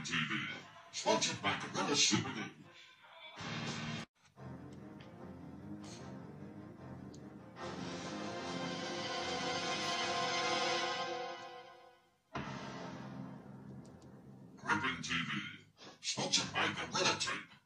TV, sponsored by Gorilla Super Glue. Gripping TV, sponsored by Gorilla Tape.